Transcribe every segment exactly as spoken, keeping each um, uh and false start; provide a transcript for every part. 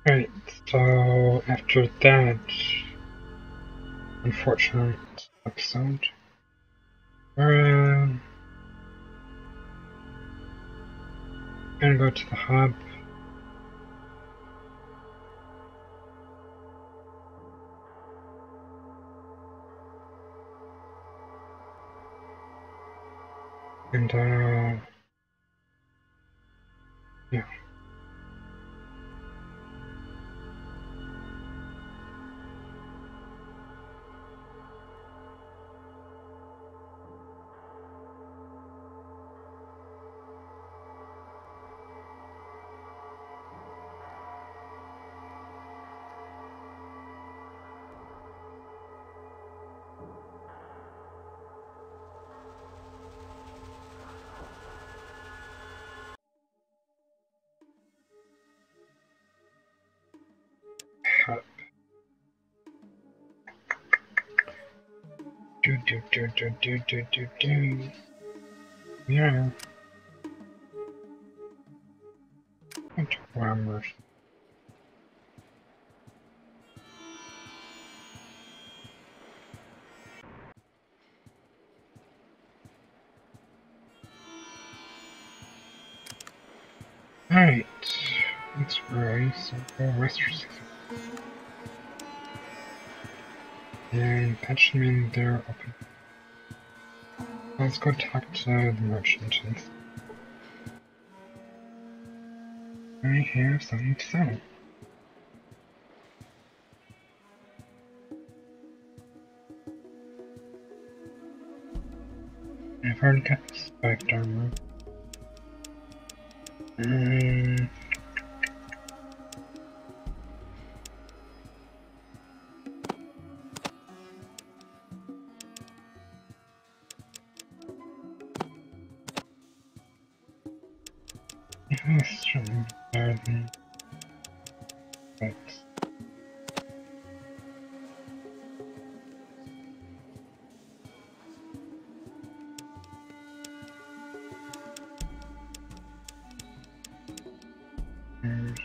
Right, so after that unfortunate episode, we're uh, gonna go to the hub. And, uh, yeah. Hub. Do do do do do do do do. Yeah. Into grammar. Alright. That's right. So go rest your six. And that should mean they're open. Let's go talk to the merchant. I have something to sell. I've already got spiked armor. Um, Yes, certainly better than but there's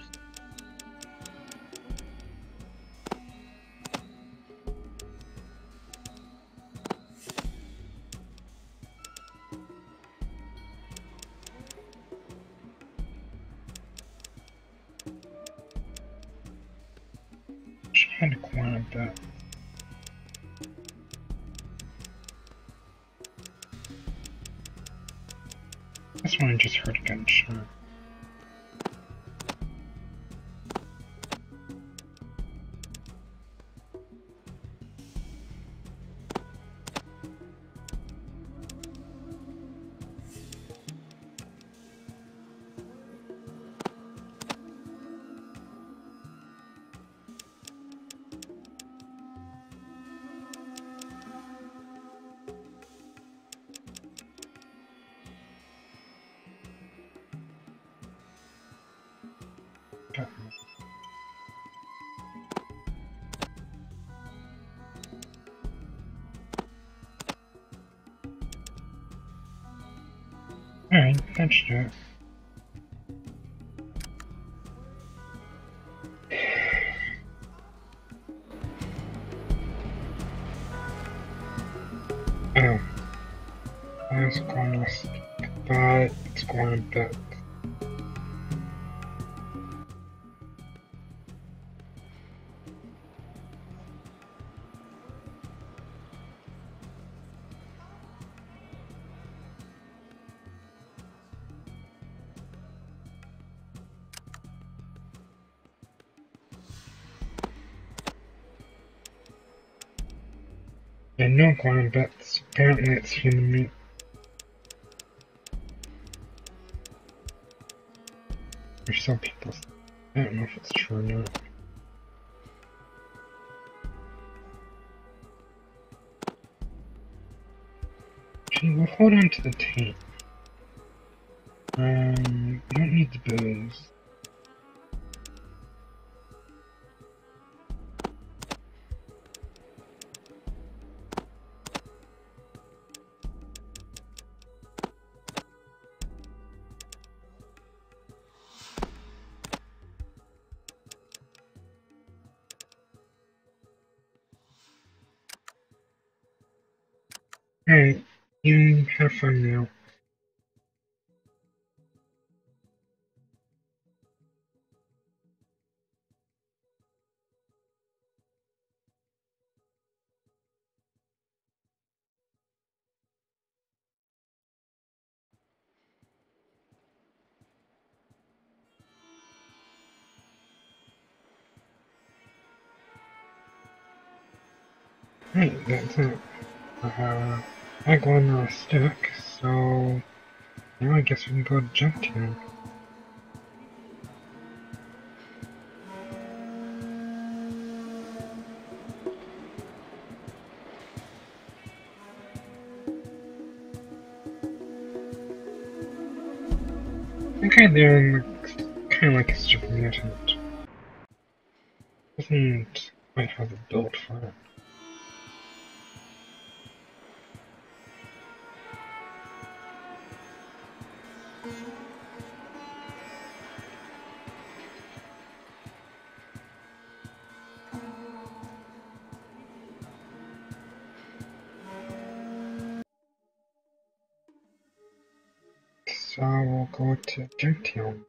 she had to quantum that. This one I just heard a gunshot. Alright, that should do it. Oh. I was going to stick, but it's going a bit. Yeah, no quantum bits. Apparently it's human meat. Or some people. I don't know if it's true or not. Gee, we'll hold on to the tape. Um, we don't need the booze. Alright, you have fun now. Right, that's it. Uh, I got another stick, so now I guess we can go to Junktown. Okay, they're kind of like a super mutant. Doesn't quite have the build for it. So we'll go to Junktown.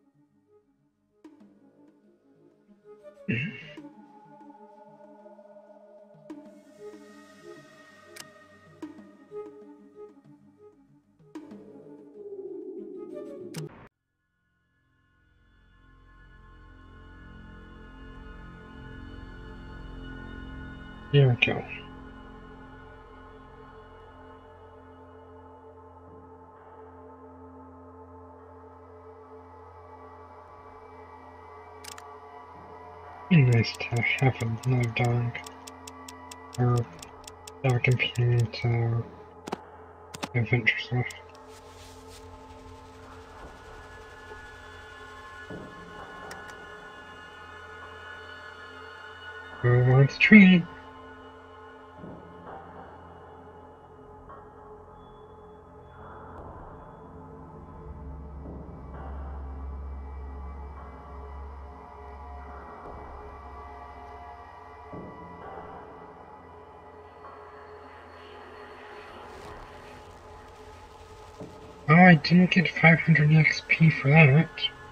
Here we go. Be nice to have another dog, or have a companion to adventures with. Who wants a treat? Oh, I didn't get five hundred E X P for that.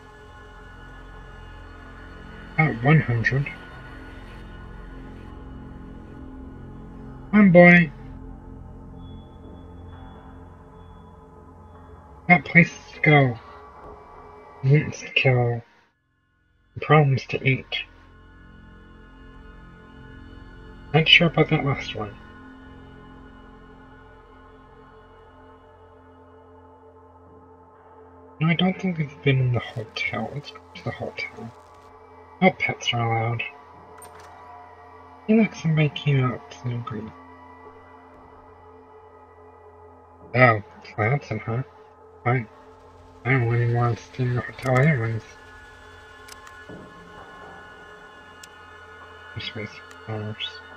Not one hundred. Come on, boy. Got places to go. Mutants to kill. Problems to eat. Not sure about that last one. No, I don't think we've been in the hotel. Let's go to the hotel. No pets are allowed. Hey, look, somebody came out to the green. Oh, so that's it, huh? Fine. I don't really want to stay in the hotel anyways. Just waste dollars.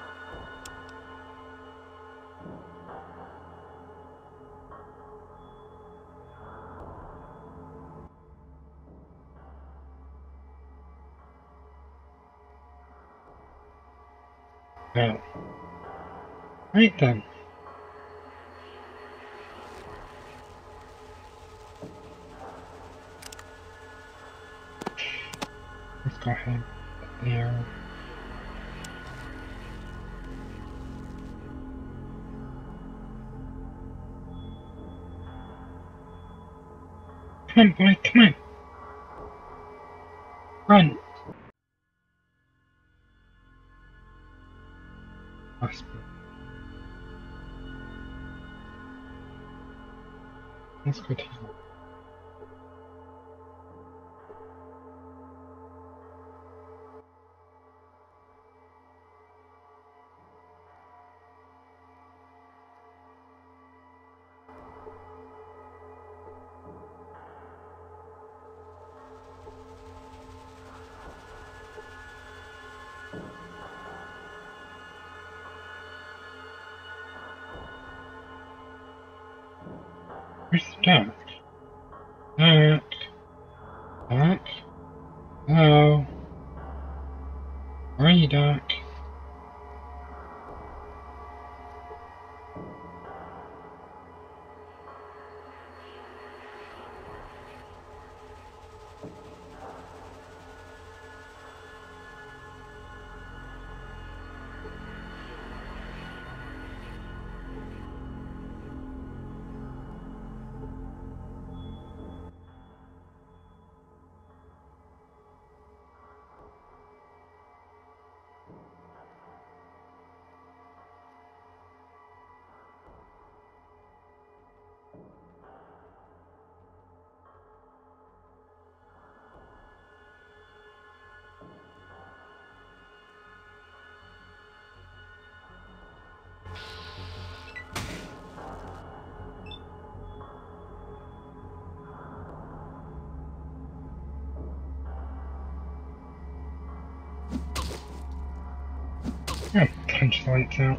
Oh. Right then. Let's go ahead. There. Come on, boy, come on! Run! Hospital. Let's go to the Where's the duck? Duck? Duck? Hello? Where are you, duck? punch the lights out.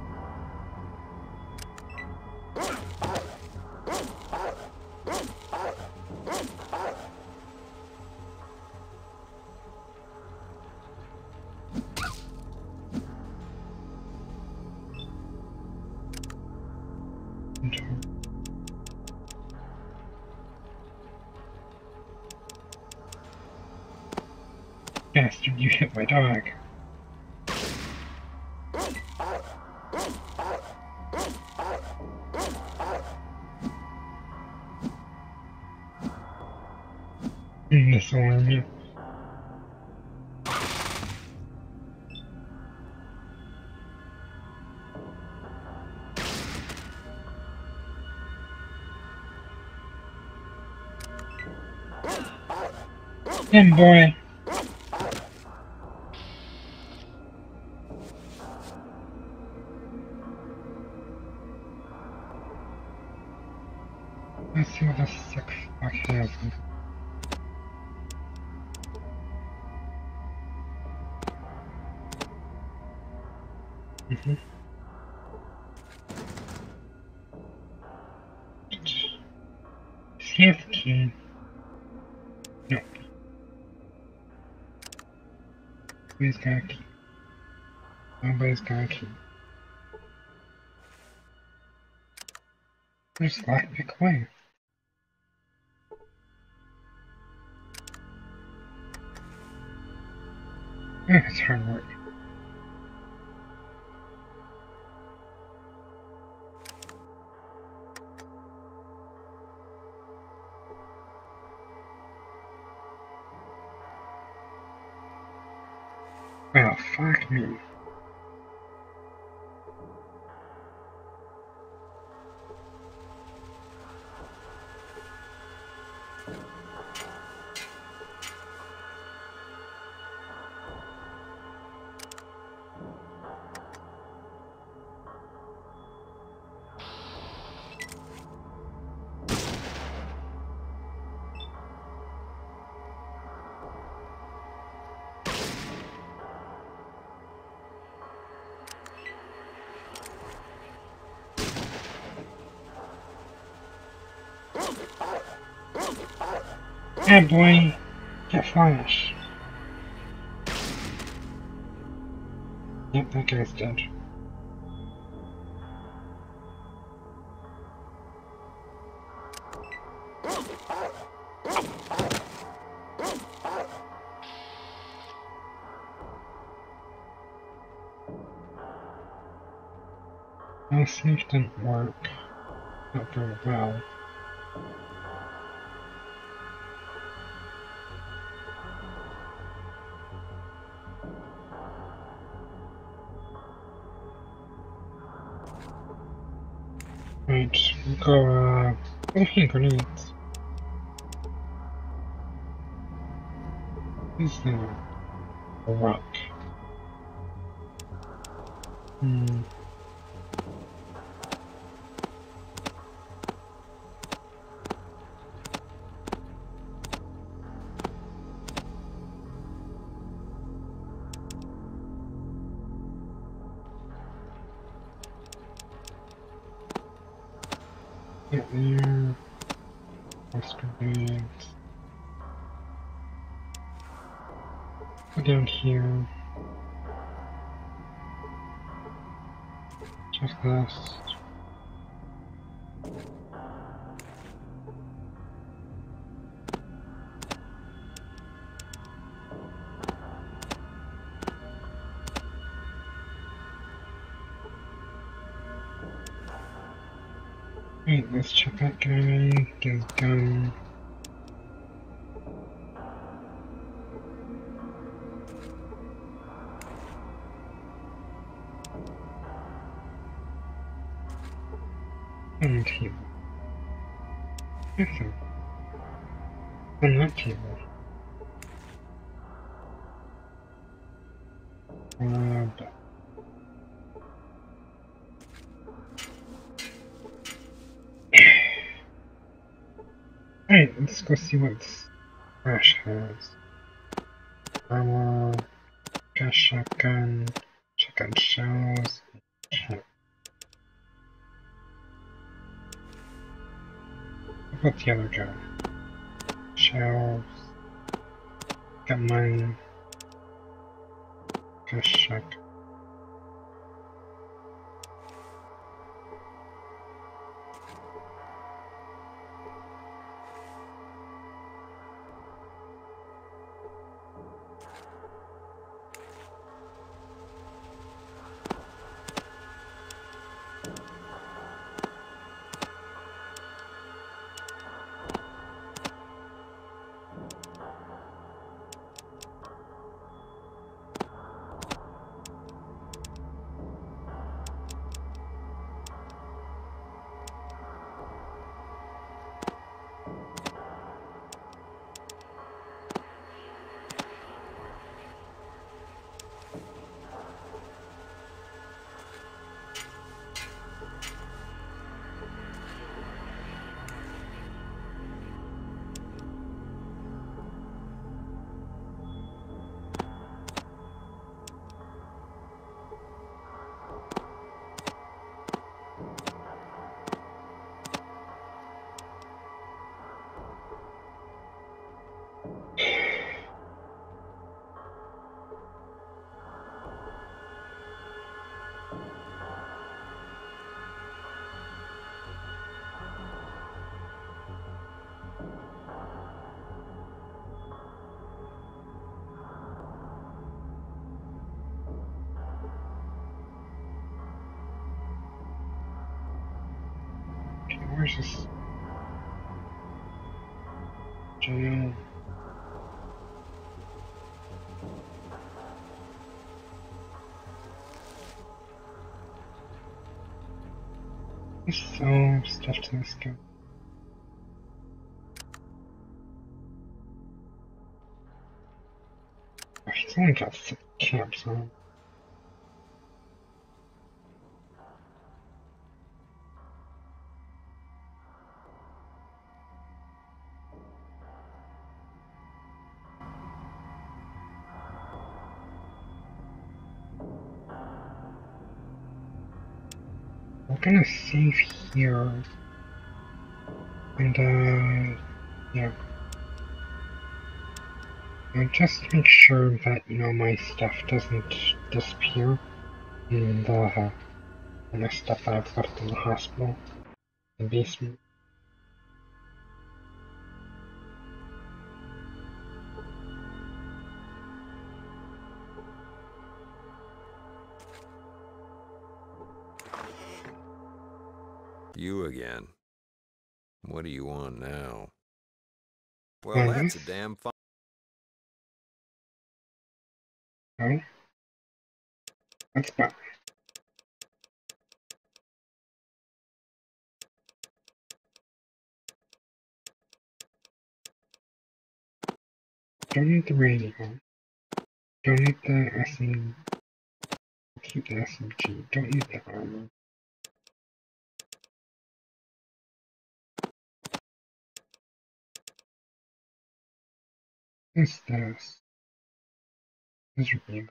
Bastard, you hit my dog. This will harm you. And boy. Let's see what this sick fuck has. Mm-hmm. Does he have the key? No. Nobody's got a key. Nobody's got a key. Where's the lockpick away? Oh, it's hard work. Oh, fuck me. Yeah, boy, get flash. Yep, that guy's dead. My sneak didn't work. Not very well. Right, we'll go, uh, oh, hey, grenades. Who's there? A rock. Hmm. Get there. Force grenades. Go down here. Checklist. Wait, let's check that guy. Get his gun. On the table. Excellent. On that table. Uh, but Alright, let's go see what Crash has. Armor, gas shotgun, check Check on shells. Check. What about the other guy? Shelves. Got mine. Gotta check. Where's this? Jail. There's so stuff to this guy. Oh, he's only got six caps on. We're gonna save here. And, uh, yeah. And just make sure that, you know, my stuff doesn't disappear. And, uh, and the stuff that I've left in the hospital. The basement. You again. What do you want now? Well, Well, that's yes. a damn fine. Oh? That's better. Don't need the radio. Don't need the S M G. Keep the S M G. Don't need the armor. What's this? This is review.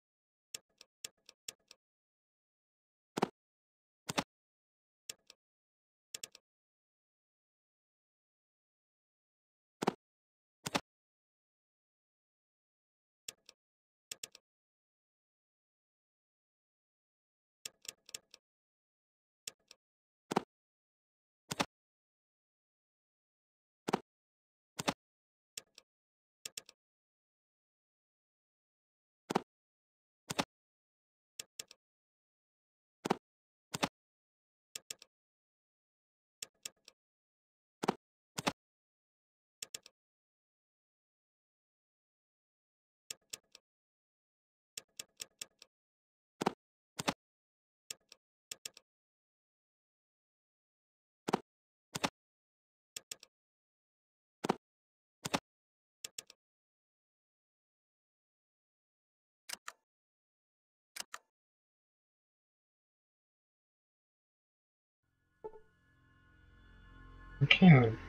Okay then.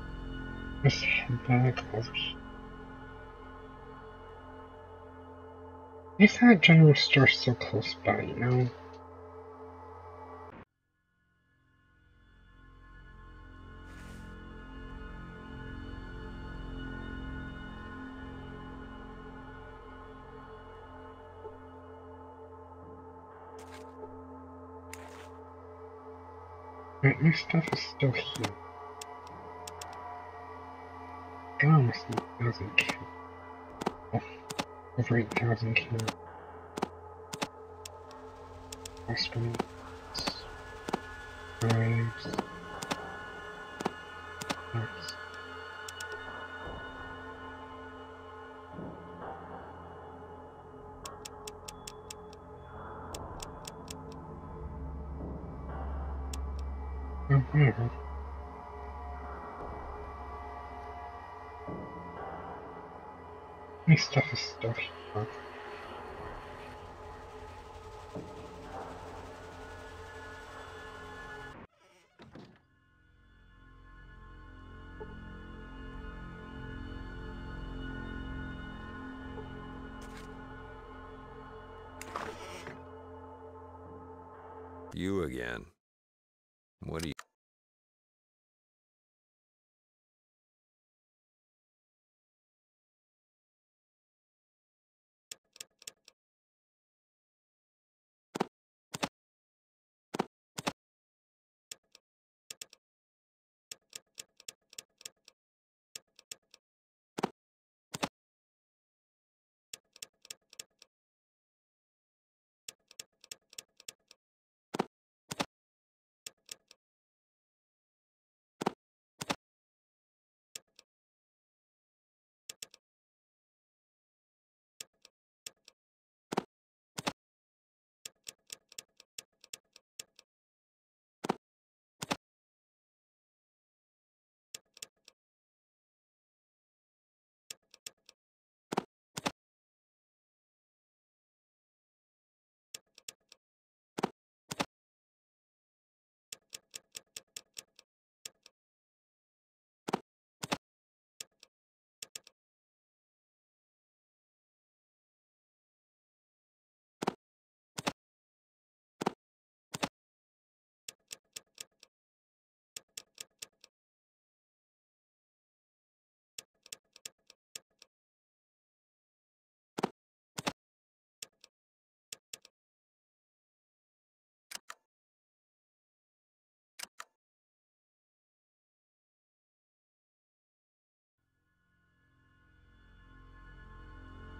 Let's head back over here. Is that general store so close by, you know? Right, my stuff is still here. I almost eight thousand K. Oh, over eight thousand K. Hospital. Knives. Knives. Oh, whatever. My stuff is still here. You again. What do you...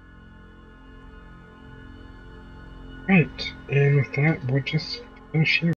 Right, and with that, we'll just finish here.